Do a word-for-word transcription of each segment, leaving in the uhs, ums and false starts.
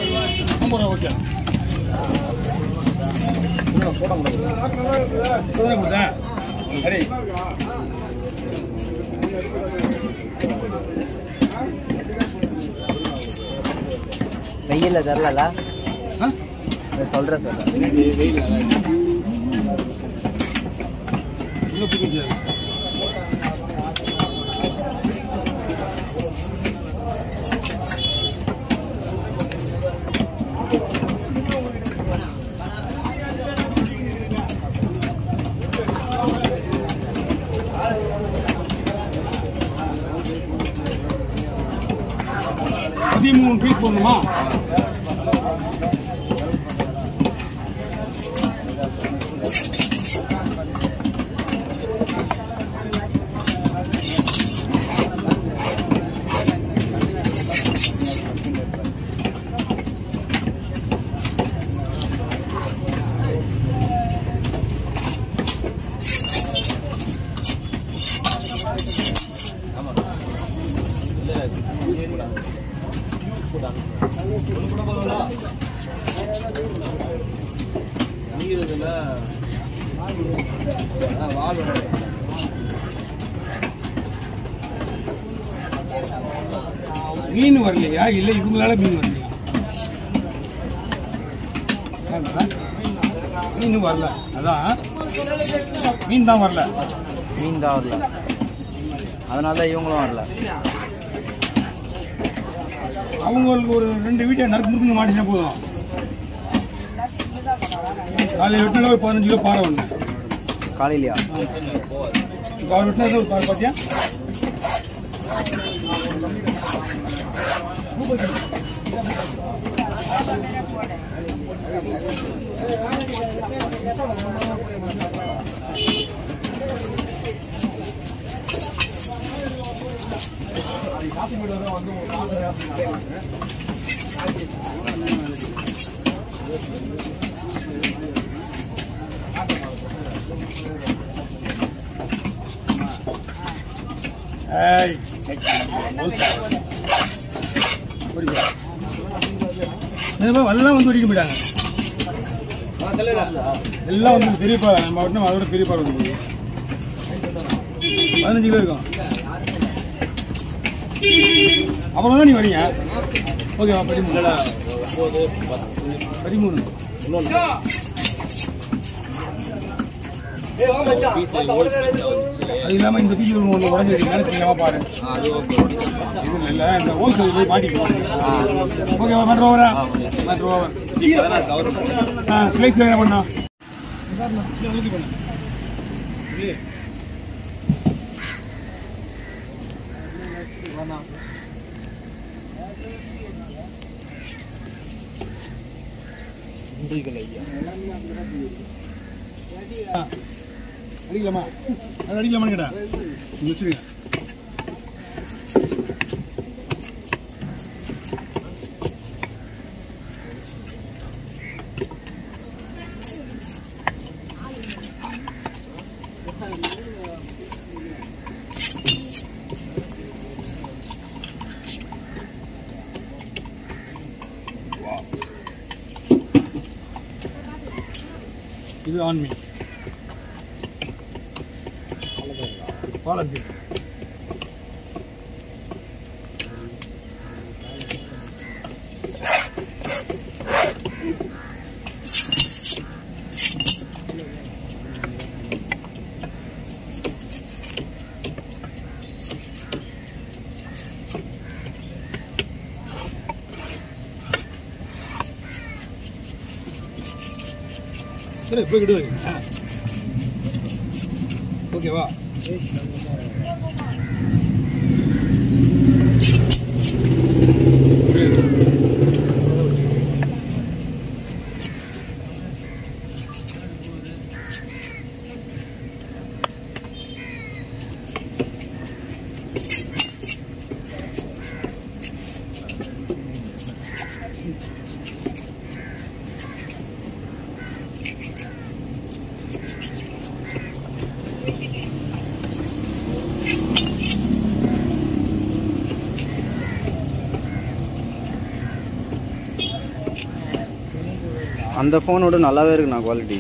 Okay கொடுத்தேன் சரி வெயில்ல தரல சொல்ற சொல்ற வெயில் பதிமூணு பீஸ் போடணுமா மீன் வரலையா இல்ல இவங்களால மீன் வரலையா மீன் வரல அதான் மீன் தான் வரல மீன் தான் வரல அதனால இவங்களும் வரல அவங்களுக்கு ஒரு ரெண்டு வீட்டை நறுக்கு முறுக்குன்னு மாட்டினா போதும் காலையில் வெட்டினா ஒரு பதினஞ்சு கிலோ பாறை ஒன்று காலையிலையா காலை வெட்டினா ஒரு பாறை பார்த்தியா எல்லாம் வந்து ஒடிக்க போயிட்டாங்க எல்லாம் வந்து பெரிய பாறை நம்ம மட்டும் அதோட பெரிய பாறை வந்து பதினஞ்சு கிலோ இருக்கும் அப்புறம் தான் நீ வரீங்க ஓகேவா பதிமூணு பதிமூணு அது இல்லாம இந்த பீஸ் ஒன்று உடஞ்சிருக்கு நினைச்சீங்க பாரு இது இல்ல இந்த ஹோல்சேல் போய் மாட்டிக்கலாம் ஓகேவா மேட்ரு ஓவரா மேட்ரு ஓவர் ஆ ஸ்லைஸ் என்ன பண்ணா ஊற்றி பண்ண அடிக்கலாமா அது அடிக்கலாமான்னு கேட்டா வச்சுருங்க இது ஆன் மீன் பாலத்து சரி போய் கிடுவாங்க ஓகேவா அந்த ஃபோனோட நல்லாவே இருக்குண்ணா குவாலிட்டி.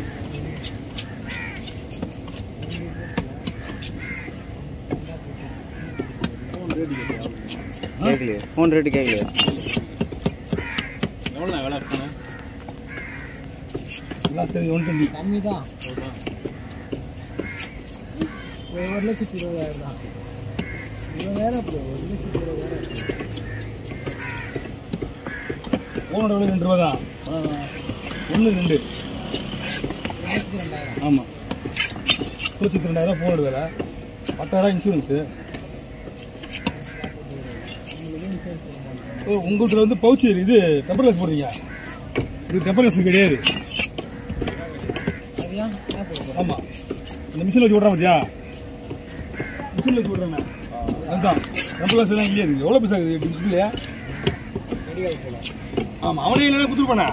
கேட்கலையே ஃபோன் ரேட்டு கேட்கலையா? எவ்வளோ வேலை ஃபோனு? எல்லாம் சரி ஒன் டுவெண்ட்டி கம்மி தான். ஒரு லட்சத்தி இருபதாயிரம் தான். இருபதாயிரம் அப்படி ஒரு லட்சத்தி இருபதாயிரம். ஃபோனோட விலை ரெண்டு ரூபா தான். ஒன்று ரெண்டு இருபத்தி ரெண்டாயிரம். ஆமாம், இருபத்தி ரெண்டாயிரம் ஃபோனோட விலை. பத்தாயிரம் இன்சூரன்ஸு. ஓ, உங்கள் வீட்டில் வந்து பவுச்சு இது டெம்பர்லெஸ் போடுறீங்க. இது டெம்பர்லெஸ் கிடையாது. ஆமாம், இந்த மிஷினில் வச்சு விட்றேன் பார்த்தியா? மிஷினில் வச்சு விட்றேண்ணே. அதுதான் டெம்பர்லெஸ் தான் இல்லையா? இருக்குது எவ்வளோ பைசா இருக்குது டிஸ்பிளே? ஆமாம், அவனே இல்லைன்னா கொடுத்துருப்பானே.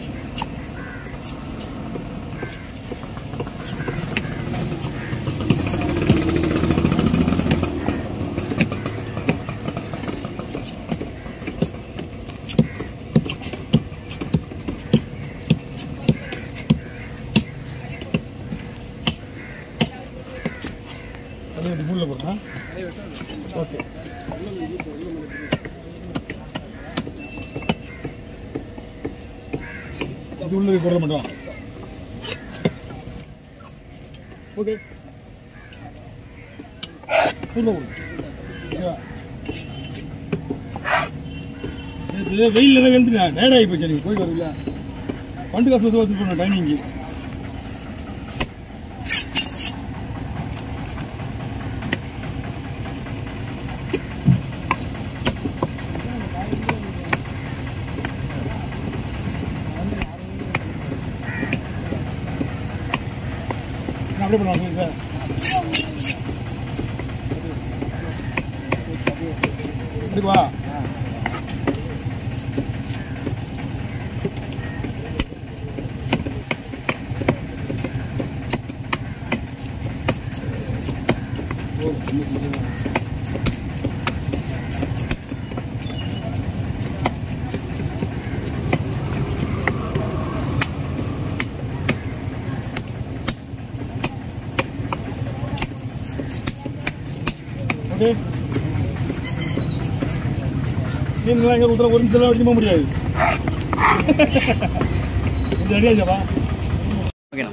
மூணில் போடுறேன். ஓகே, இது உள்ளது போட மாட்டோம். ஓகே, வெயில் வெந்துட்டேன், டயர்ட் ஆகி போச்சு. நீங்கள் போயிட்டு வருவீங்களா? பண்டு காசு வந்து வசூல் பண்ண டைமிங்கு. அப்படியே பண்ணுவாங்க சார். அப்படிப்பா மீன்லாம் எங்கே கொடுத்தா ஒரு நிமிஷம் வரைக்கும் போக முடியாது. கொஞ்சம் ரெடியாச்சாப்பா? ஓகேண்ணா.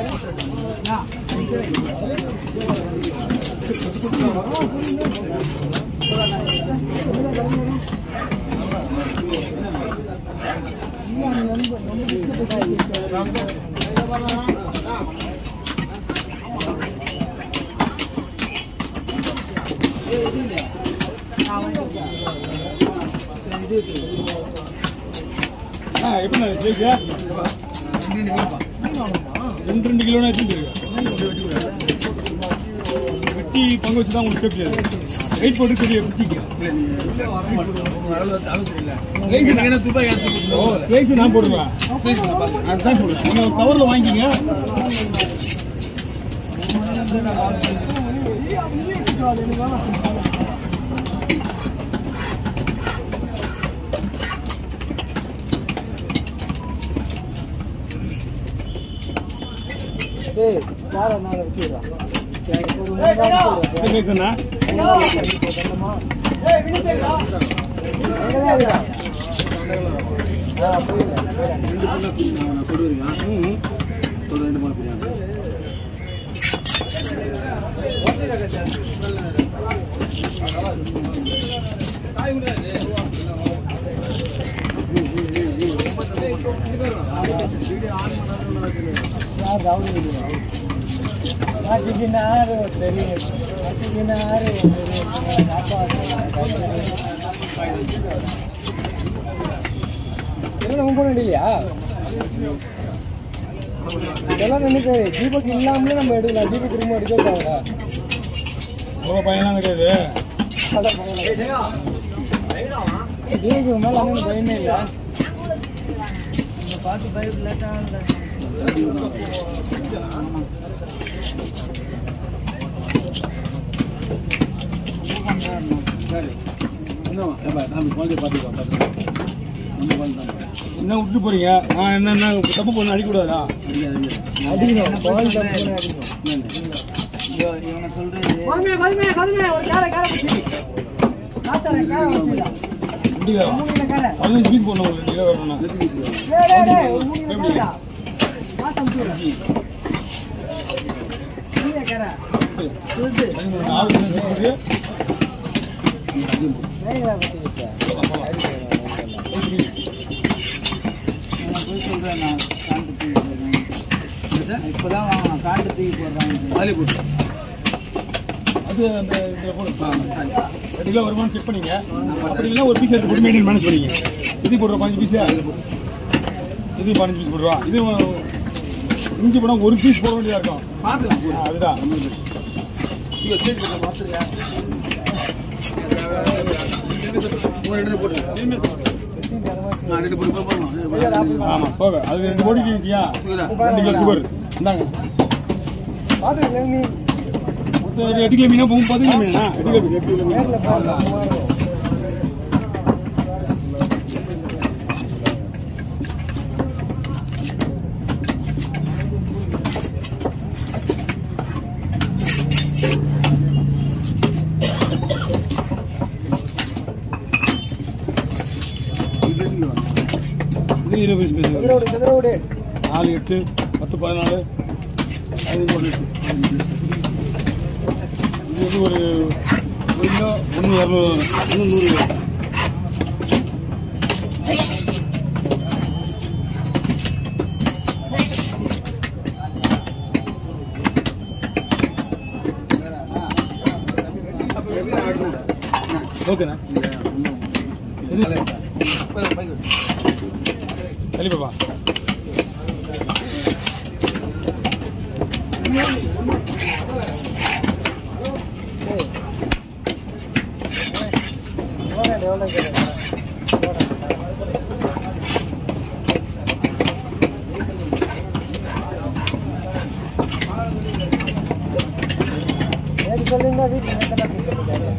ஆ, எப்படிண்ணா ஜெயிச்சா? ரெண்டு ரெண்டு கிலோனா எடுத்துட்டு வெட்டி பங்கு வச்சு தான் உங்களுக்கு சேஃப்டி. வெயிட் போட்டு பெரிய பிடிச்சிக்க ஸ்லைஸ் நான் போடுவேன். அதுதான் சொல்றேன். நீங்கள் ஒரு கவரில் வாங்கிக்கிங்க. பேசுண்ணா இல்லையா? இதெல்லாம் நினைக்க தீபக் இல்லாமலே நம்ம எடுக்கலாம். தீபக் திரும்ப எடுக்க அவ்வளோ பயன்லாம் கிடையாது. தீபக் மேலே ஒன்றும் பயமே இல்லை. பார்த்து பயிர் லேட்டாக சரி, நம்ம குழந்தைய பார்த்துக்கலாம். என்ன விட்டு போறீங்க? நான் என்ன தப்பு பண்ண அடிக்கூடாதா? அடிக்கணும் பால் தப்பு அடிக்கணும். இவனை சொல்றது கதுமே கதுமே கதுமே ஒரு காரை காரை பிடி. காத்தற காரை பிடிடா. முடியா? பதினஞ்சு பீஸ் போடணும் உங்களுக்கு நீங்க வரணும். டேய் டேய் டேய் ஒரு மூணு காரா. காத்தம் தூர. நீயே காரா. சுடு. ஆறு நிமிஷம் இருக்கு. வேகமா பிடிச்சா. நான் போய் சொல்றேன் நான் காண்டு தூக்கி போடுறேன். இப்போதான் வாங்க காண்டு தூக்கி போடுறாங்க. அதுல போட்டு. அது அந்த இதுல போடு. ரெண்டு கிலோ வருமானு செக் பண்ணீங்க. அப்படி இல்லைன்னா ஒரு பீஸ் எடுத்து போட்டு மெயின்டைன் மேனேஜ் பண்ணீங்க. இது போடுற பதினஞ்சு பீஸ் இது பதினஞ்சு பீஸ் போடுவா. இது இஞ்சி போனால் ஒரு பீஸ் போட வேண்டியதாக இருக்கும். பார்த்துக்கலாம். அதுதான் ஆமா போக அது ரெண்டு போட்டிருக்கியா ரெண்டு கிலோ சுகர் இந்தாங்க பாத்து நீ மொத்தம் எட்டு கிலோ மீனா போகும் பதினஞ்சு மீனா எட்டு கிலோ எட்டு கிலோ நேர்ல பாரு நாலு எட்டு பத்து பதினாலு பதினஞ்சு இது வந்து ஒரு ஒரு கிலோ ஒன்று இரநூறு ஒன்று நூறு கிலோ ஓகேண்ணா சரி பாப்பா சொல்லுங்க வீட்டுல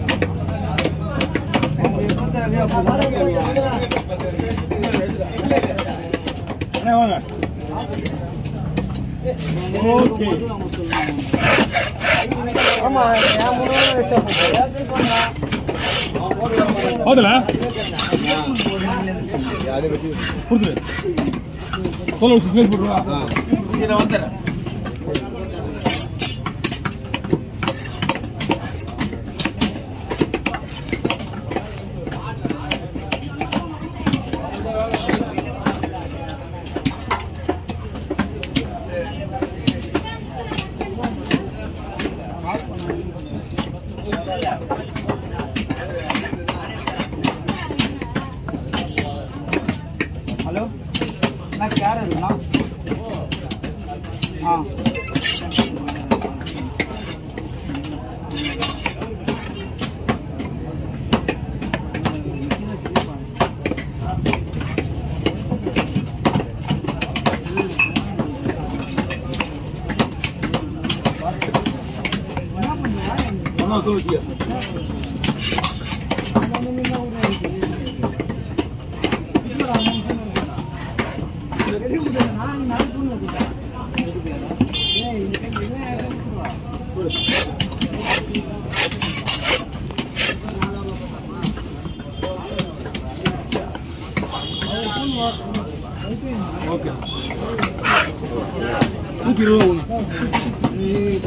வாங்க ஓகே ஆமா போதுல கொடுத்துரு சொல்ல சிக்ஸ் போட்டுருவா நான் வந்துடுறேன் हेलो मैं क्या रहा हूँ ना हाँ ஓகே நூற்றி இருபது ஒன்று